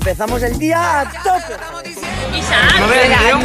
Empezamos el día a tope. Isaac, ¿No ves el vídeo?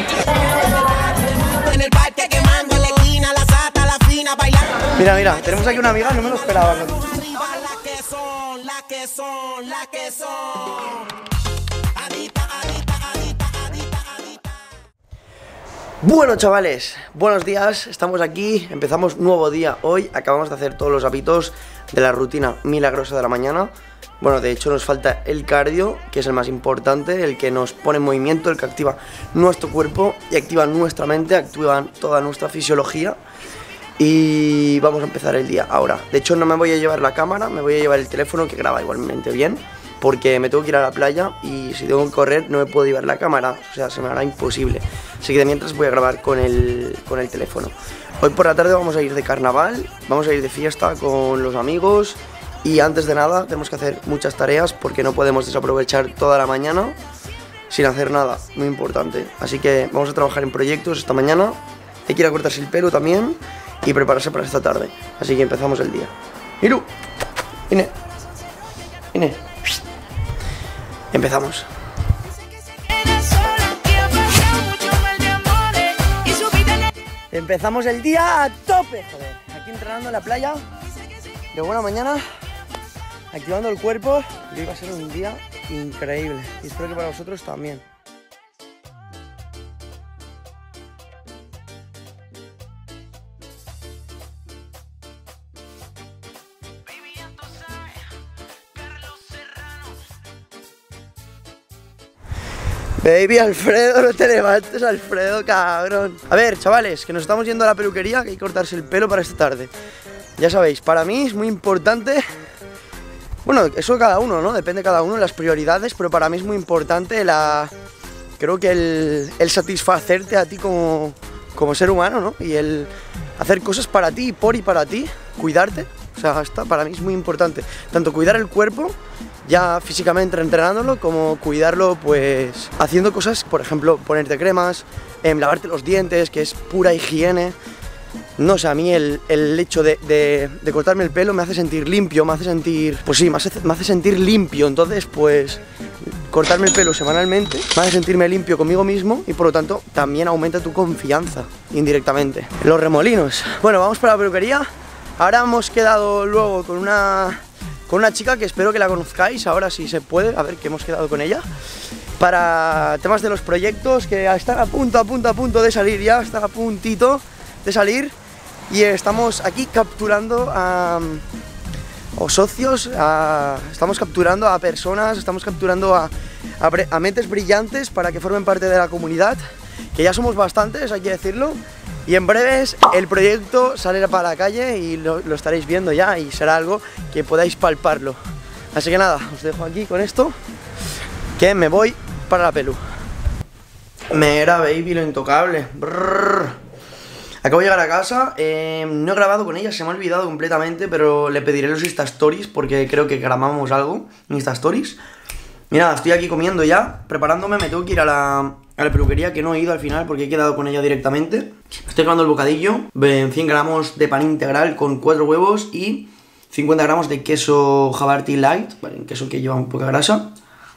En el parque quemando en la esquina, la sata, la fina, bailando. Mira, tenemos aquí una amiga, no me lo esperaba. Arriba las que son, las que son, las que son. Adita, adita, adita, adita, adita. Bueno, chavales, buenos días, estamos aquí, empezamos nuevo día. Hoy acabamos de hacer todos los hábitos de la rutina milagrosa de la mañana. Bueno, de hecho nos falta el cardio, que es el más importante, el que nos pone en movimiento, el que activa nuestro cuerpo y activa nuestra mente, activa toda nuestra fisiología. Y vamos a empezar el día ahora. De hecho no me voy a llevar la cámara, me voy a llevar el teléfono, que graba igualmente bien, porque me tengo que ir a la playa y si tengo que correr no me puedo llevar la cámara, o sea, se me hará imposible. Así que de mientras voy a grabar con el teléfono. Hoy por la tarde vamos a ir de carnaval, vamos a ir de fiesta con los amigos. Y antes de nada tenemos que hacer muchas tareas porque no podemos desaprovechar toda la mañana sin hacer nada, muy importante. Así que vamos a trabajar en proyectos esta mañana. Hay que ir a cortarse el pelo también y prepararse para esta tarde. Así que empezamos el día. Miru, vine. Empezamos. Empezamos el día a tope, joder. Aquí entrenando en la playa, de buena mañana, activando el cuerpo. Y hoy va a ser un día increíble. Y espero que para vosotros también. Baby Alfredo, no te levantes, Alfredo, cabrón. A ver, chavales, que nos estamos yendo a la peluquería, que hay que cortarse el pelo para esta tarde. Ya sabéis, para mí es muy importante. Bueno, eso de cada uno, ¿no? Depende de cada uno, las prioridades, pero para mí es muy importante creo que el satisfacerte a ti como ser humano, ¿no? Y el hacer cosas para ti, por y para ti, cuidarte. O sea, para mí es muy importante. Tanto cuidar el cuerpo, ya físicamente entrenándolo, como cuidarlo pues haciendo cosas, por ejemplo, ponerte cremas, lavarte los dientes, que es pura higiene. No sé, a mí el hecho de cortarme el pelo me hace sentir limpio, me hace sentir, pues sí, me hace sentir limpio. Entonces pues cortarme el pelo semanalmente me hace sentirme limpio conmigo mismo y por lo tanto también aumenta tu confianza indirectamente. Los remolinos. Bueno, vamos para la peluquería. Ahora hemos quedado luego con una chica que espero que la conozcáis, ahora sí se puede, a ver que hemos quedado con ella, para temas de los proyectos que están a punto de salir ya, están a puntito de salir y estamos aquí capturando a socios, estamos capturando a personas, estamos capturando a mentes brillantes para que formen parte de la comunidad, que ya somos bastantes, hay que decirlo. Y en breves el proyecto saldrá para la calle y lo estaréis viendo ya y será algo que podáis palparlo. Así que nada, os dejo aquí con esto, que me voy para la pelu. Mira, baby, lo intocable. Brrr. Acabo de llegar a casa, no he grabado con ella, se me ha olvidado completamente, pero le pediré los Insta Stories porque creo que grabamos algo en Insta Stories. Mira, estoy aquí comiendo ya, preparándome, me tengo que ir a la peluquería, que no he ido al final porque he quedado con ella directamente. Estoy grabando el bocadillo, 100 gramos de pan integral con 4 huevos y 50 gramos de queso Havarti Light, ¿vale? Un queso que lleva un poca grasa.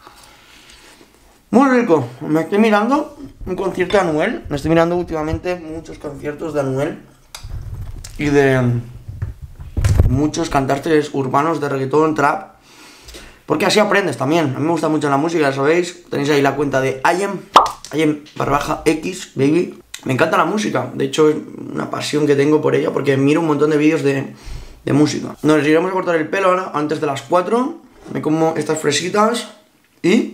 Muy rico. Me estoy mirando un concierto de Anuel, me estoy mirando últimamente muchos conciertos de Anuel y de muchos cantantes urbanos de reggaetón, trap. Porque así aprendes también. A mí me gusta mucho la música, ya sabéis. Tenéis ahí la cuenta de IM_X, baby. Me encanta la música. De hecho, es una pasión que tengo por ella porque miro un montón de vídeos de música. Nos iremos a cortar el pelo ahora, antes de las 4. Me como estas fresitas y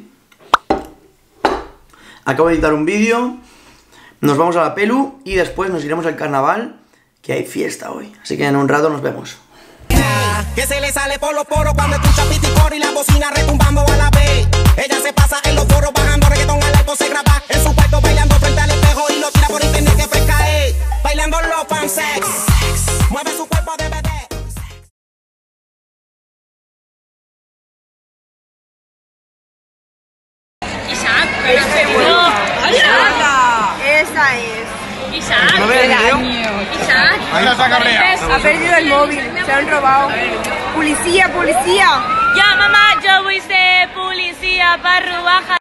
acabo de editar un vídeo. Nos vamos a la pelu y después nos iremos al carnaval, que hay fiesta hoy. Así que en un rato nos vemos. Que se le sale por los poros cuando escucha piticor y la bocina retumbando a la vez. Ella se pasa en los foros bajando reggaetón al alto, se graba en su cuarto bailando frente al espejo y lo tira por internet que fresca bailando los fansex. Mueve su cuerpo de bebé. Isaac, Esa es. Isaac, ¿No ves el vídeo? Isaac, Ahí está cabrea. Ha perdido el móvil, se lo han robado. Policía, policía. Ya mamá, yo voy a ser policía para robar.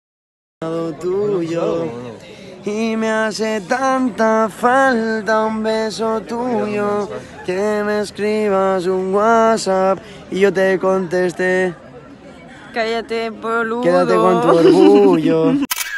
Tuyo y me hace tanta falta un beso tuyo, que me escribas un WhatsApp y yo te contesté. Cállate, boludo. Quédate con tu orgullo.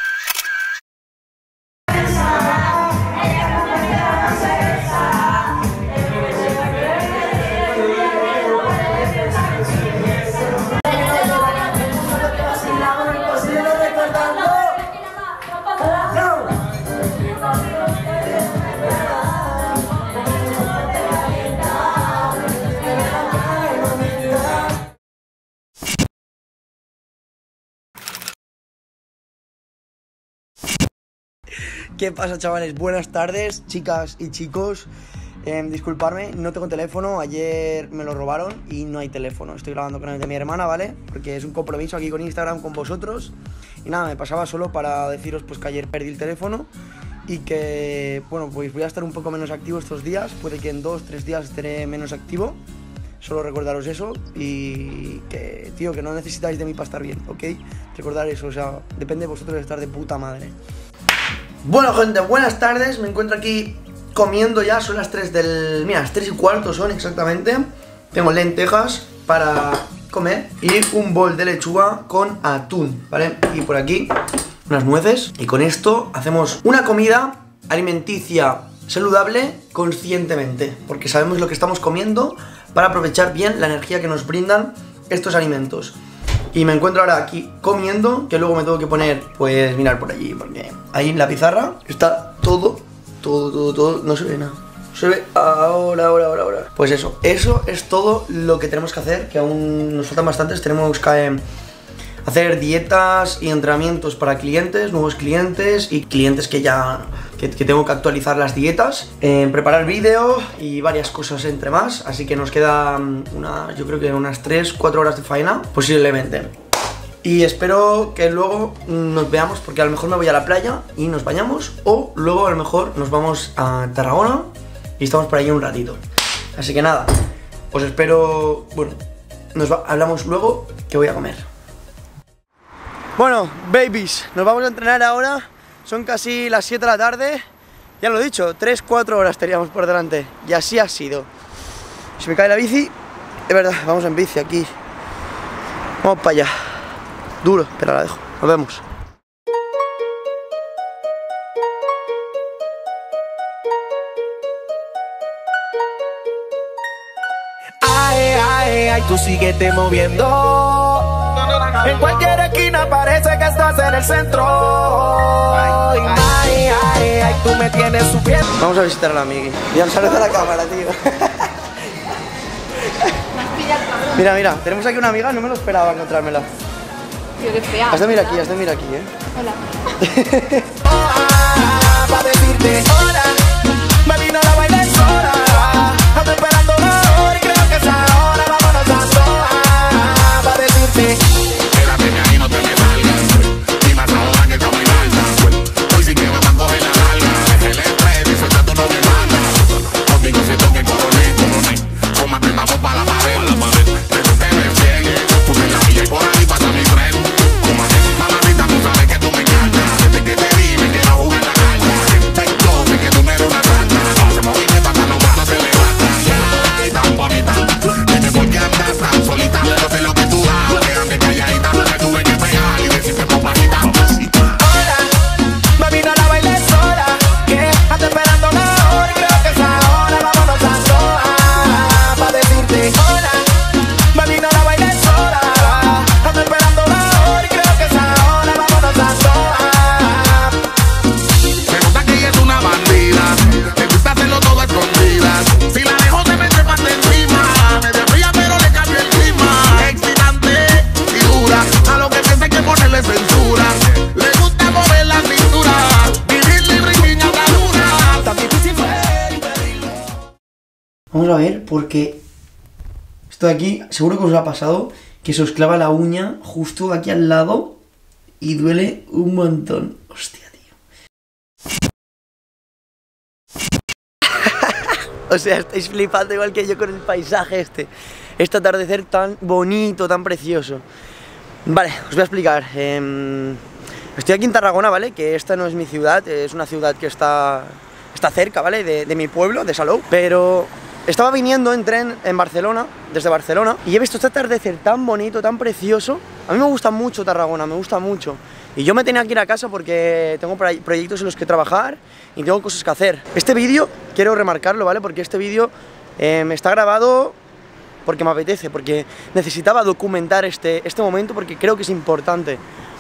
¿Qué pasa, chavales? Buenas tardes, chicas y chicos. Disculparme, no tengo teléfono. Ayer me lo robaron y no hay teléfono. Estoy grabando con el de mi hermana, ¿vale? Porque es un compromiso aquí con Instagram con vosotros. Y nada, me pasaba solo para deciros pues que ayer perdí el teléfono y que, bueno, pues voy a estar un poco menos activo estos días. Puede que en 2-3 días estaré menos activo. Solo recordaros eso y que, tío, que no necesitáis de mí para estar bien, ¿ok? Recordar eso, o sea, depende de vosotros de estar de puta madre. Bueno, gente, buenas tardes. Me encuentro aquí comiendo ya. Son las 3 del... Mira, las 3:15 son exactamente. Tengo lentejas para comer y un bol de lechuga con atún, ¿vale? Y por aquí unas nueces. Y con esto hacemos una comida alimenticia saludable conscientemente, porque sabemos lo que estamos comiendo para aprovechar bien la energía que nos brindan estos alimentos. Y me encuentro ahora aquí comiendo, que luego me tengo que poner, pues, mirar por allí, porque ahí en la pizarra está todo, no se ve nada. Se ve ahora. Pues eso es todo lo que tenemos que hacer, que aún nos faltan bastantes. Tenemos que hacer dietas y entrenamientos para clientes, nuevos clientes y clientes que ya... Que tengo que actualizar las dietas, preparar vídeo y varias cosas entre más. Así que nos queda yo creo que unas 3-4 horas de faena, posiblemente. Y espero que luego nos veamos, porque a lo mejor me voy a la playa y nos bañamos, o luego a lo mejor nos vamos a Tarragona y estamos por ahí un ratito. Así que nada, os espero, bueno, hablamos luego, que voy a comer. Bueno, babies, nos vamos a entrenar ahora. Son casi las 7 de la tarde. Ya lo he dicho, 3-4 horas teníamos por delante. Y así ha sido. Si me cae la bici, es verdad, vamos en bici aquí. Vamos para allá. Duro, pero la dejo. Nos vemos. Ay, tú síguete moviendo. En cualquier esquina parece que estás en el centro. Ay, tú me tienes subiendo. Vamos a visitar a la amigui. Y al salir de la cámara, tío. Mira, tenemos aquí una amiga, no me lo esperaba encontrármela. Tío, qué fea. Has de mirar aquí, Hola. Pa' decirte hola, baby, no la bailes sola. Ando esperando la hora y creo que es ahora. Vámonos a sola. Pa' decirte. Vamos a ver, porque esto de aquí, seguro que os ha pasado, que se os clava la uña justo aquí al lado y duele un montón. Hostia, tío. O sea, estáis flipando igual que yo con el paisaje este atardecer tan bonito, tan precioso. Vale, os voy a explicar. Estoy aquí en Tarragona, ¿vale? Que esta no es mi ciudad, es una ciudad que está cerca, ¿vale? De mi pueblo, de Salou. Pero estaba viniendo en tren en Barcelona, desde Barcelona, y he visto este atardecer tan bonito, tan precioso. A mí me gusta mucho Tarragona, me gusta mucho. Y yo me tenía que ir a casa porque tengo proyectos en los que trabajar y tengo cosas que hacer. Este vídeo, quiero remarcarlo, ¿vale? Porque este vídeo me está grabado porque me apetece, porque necesitaba documentar este momento porque creo que es importante.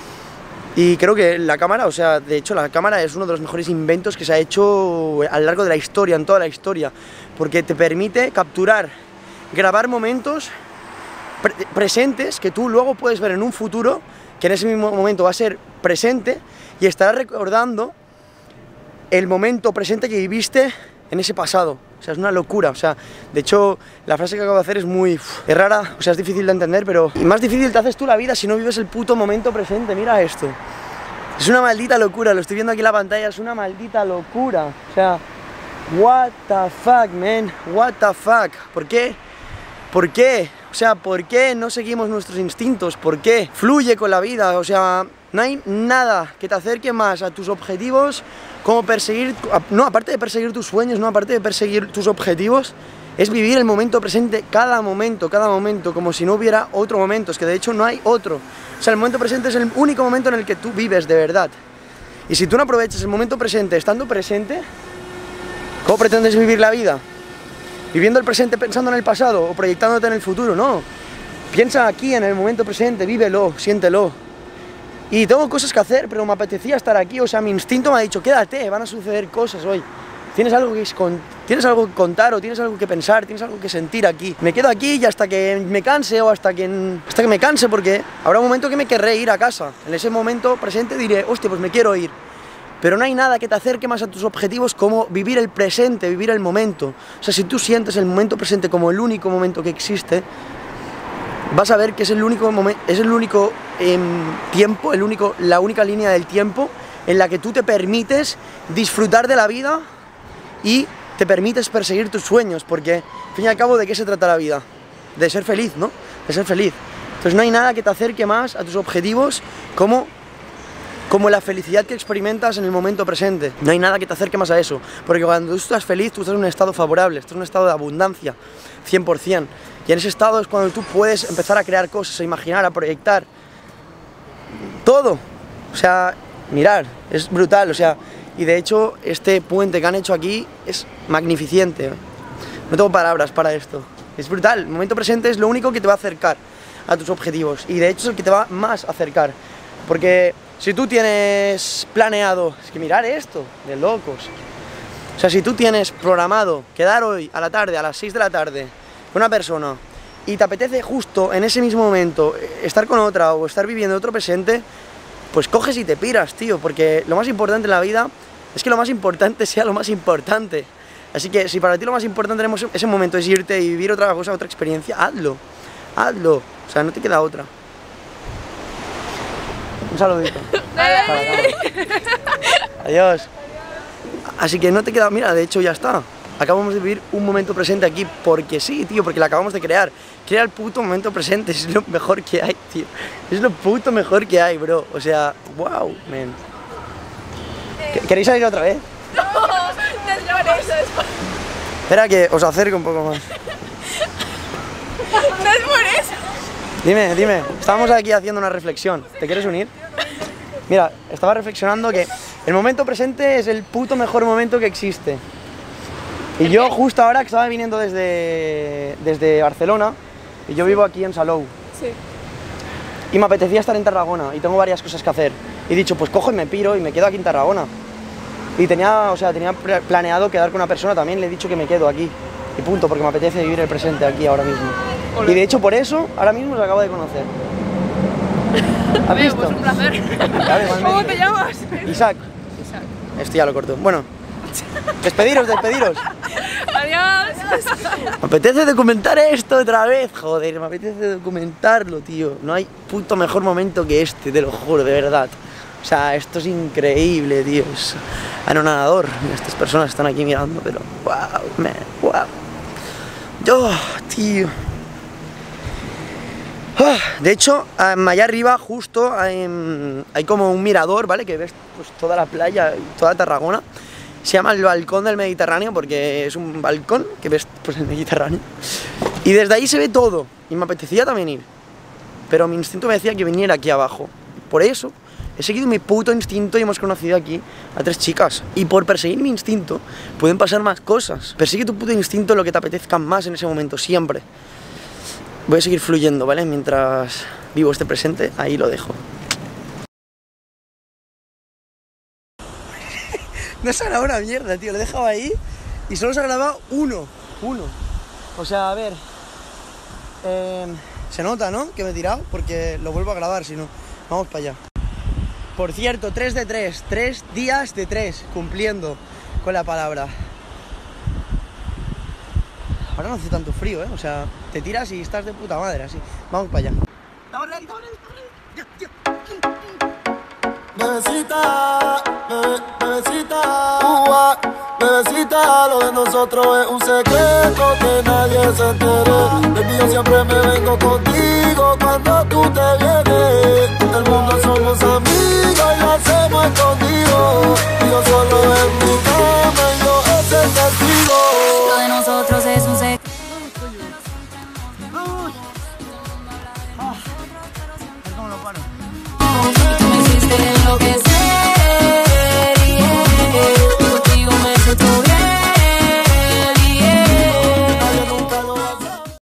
Y creo que la cámara, o sea, de hecho la cámara es uno de los mejores inventos que se ha hecho a lo largo de la historia, en toda la historia, porque te permite capturar, grabar momentos presentes que tú luego puedes ver en un futuro, que en ese mismo momento va a ser presente y estarás recordando el momento presente que viviste en ese pasado. O sea, es una locura. O sea, de hecho, la frase que acabo de hacer es es rara, o sea, es difícil de entender, pero más difícil te haces tú la vida si no vives el puto momento presente. Mira esto. Es una maldita locura, lo estoy viendo aquí en la pantalla, es una maldita locura. O sea, what the fuck, man, what the fuck. ¿Por qué? ¿Por qué? O sea, ¿por qué no seguimos nuestros instintos? ¿Por qué? Fluye con la vida, o sea, no hay nada que te acerque más a tus objetivos como perseguir, no, aparte de perseguir tus sueños, no, aparte de perseguir tus objetivos, es vivir el momento presente, cada momento, como si no hubiera otro momento, es que de hecho no hay otro. O sea, el momento presente es el único momento en el que tú vives de verdad. Y si tú no aprovechas el momento presente estando presente, ¿cómo pretendes vivir la vida? ¿Viviendo el presente pensando en el pasado o proyectándote en el futuro? No. Piensa aquí en el momento presente, vívelo, siéntelo. Y tengo cosas que hacer, pero me apetecía estar aquí, o sea, mi instinto me ha dicho, quédate, van a suceder cosas hoy. Tienes algo que contar o tienes algo que pensar, tienes algo que sentir aquí. Me quedo aquí y hasta que me canse o hasta que me canse, porque habrá un momento que me querré ir a casa. En ese momento presente diré, hostia, pues me quiero ir. Pero no hay nada que te acerque más a tus objetivos como vivir el presente, vivir el momento. O sea, si tú sientes el momento presente como el único momento que existe, vas a ver que es el único momento, es el único tiempo, la única línea del tiempo en la que tú te permites disfrutar de la vida y te permites perseguir tus sueños, porque al fin y al cabo, ¿de qué se trata la vida? De ser feliz, ¿no? De ser feliz. Entonces no hay nada que te acerque más a tus objetivos como la felicidad que experimentas en el momento presente. No hay nada que te acerque más a eso, porque cuando tú estás feliz, tú estás en un estado favorable, estás en un estado de abundancia, 100%. Y en ese estado es cuando tú puedes empezar a crear cosas, a imaginar, a proyectar. Todo. O sea, mirar, es brutal, o sea, y de hecho este puente que han hecho aquí es magnificente. No tengo palabras para esto. Es brutal, el momento presente es lo único que te va a acercar a tus objetivos y de hecho es el que te va más a acercar. Porque si tú tienes planeado, es que mirar esto, de locos. O sea, si tú tienes programado quedar hoy a la tarde, a las 6 de la tarde, con una persona y te apetece justo en ese mismo momento estar con otra o estar viviendo otro presente, pues coges y te piras, tío, porque lo más importante en la vida es que lo más importante sea lo más importante. Así que si para ti lo más importante en ese momento es irte y vivir otra cosa, otra experiencia, hazlo, hazlo, o sea, no te queda otra. Un saludito. Adiós. Así que no te queda, mira, de hecho ya está. Acabamos de vivir un momento presente aquí porque sí, tío, porque lo acabamos de crear. Crea el puto momento presente, es lo mejor que hay, tío. Es lo puto mejor que hay, bro. O sea, wow, man. ¿Queréis salir otra vez? No, no es por eso. Espera que os acerco un poco más. No es por eso. Dime, dime. Estábamos aquí haciendo una reflexión. ¿Te quieres unir? Mira, estaba reflexionando que el momento presente es el puto mejor momento que existe. Y yo justo ahora que estaba viniendo desde Barcelona, y yo vivo aquí en Salou. Sí. Y me apetecía estar en Tarragona, y tengo varias cosas que hacer. Y he dicho, pues cojo y me piro y me quedo aquí en Tarragona. Y tenía planeado quedar con una persona también, le he dicho que me quedo aquí. Y punto, porque me apetece vivir el presente aquí ahora mismo. Hola. Y de hecho por eso, ahora mismo os acabo de conocer. ¿Has visto? Pues un placer. Vale, ¿Cómo te llamas? Isaac. Isaac. Esto ya lo corto. Bueno, despediros, despediros. Adiós. Me apetece documentar esto otra vez, joder, me apetece documentarlo, tío. No hay puto mejor momento que este, te lo juro, de verdad. O sea, esto es increíble, tío. Es anonador. Estas personas están aquí mirando, pero wow, man, wow. Buah. Tío. De hecho, allá arriba justo hay como un mirador, ¿vale? Que ves pues toda la playa y toda Tarragona. Se llama el balcón del Mediterráneo porque es un balcón que ves pues el Mediterráneo. Y desde ahí se ve todo. Y me apetecía también ir. Pero mi instinto me decía que viniera aquí abajo. Por eso he seguido mi puto instinto y hemos conocido aquí a 3 chicas. Y por perseguir mi instinto pueden pasar más cosas. Persigue tu puto instinto lo que te apetezca más en ese momento, siempre. Voy a seguir fluyendo, ¿vale? Mientras vivo este presente, ahí lo dejo. No se ha grabado una mierda, tío. Lo he dejado ahí y solo se ha grabado uno. O sea, a ver... se nota, ¿no? Que me he tirado porque lo vuelvo a grabar, si no. Vamos para allá. Por cierto, 3 de 3. 3 días de 3. Cumpliendo con la palabra. Ahora no hace tanto frío, ¿eh? O sea, te tiras y estás de puta madre, así. Vamos para allá. Bebecita, bebecita, bebecita, lo de nosotros es un secreto que nadie se entere. Baby, yo siempre me vengo contigo cuando tú te vienes. El mundo somos amigos y lo hacemos escondidos. Y yo solo en mi